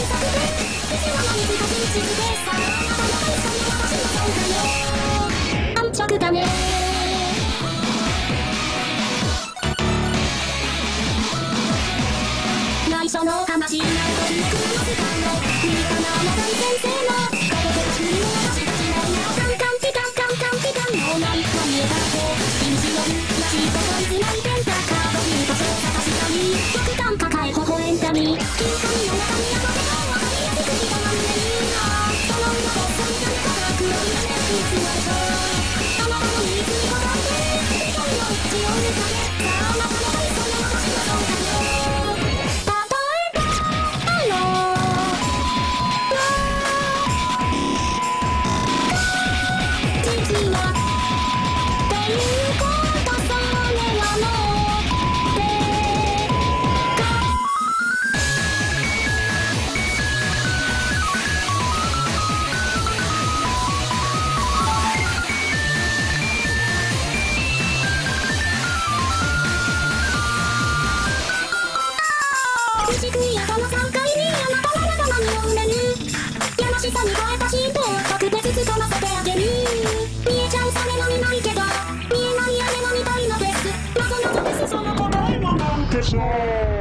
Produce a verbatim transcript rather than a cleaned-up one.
だね。内緒の話なんと聞くの時間の見たなあな大先生の顔で作りを出した時代のカンカンピカンカンカンピカンのない何へだって禁止のるらしいこといつないペンタカードに場所を探したり極端抱え微笑んだり金紙の中にあの手が分かりやすく刻まんでるなその裏こっそり誰かが黒い目で偽られたあなたのニーズに応えて一人の血を抜かれさああなたの大その私はそうだよ漆喰跡のさんかいにあなたならば何を埋めるやましさに超えたヒントを特別掴ませてあげる見えちゃうそれの見ないけど見えない雨のみたいのです謎々ですその答えは何でしょう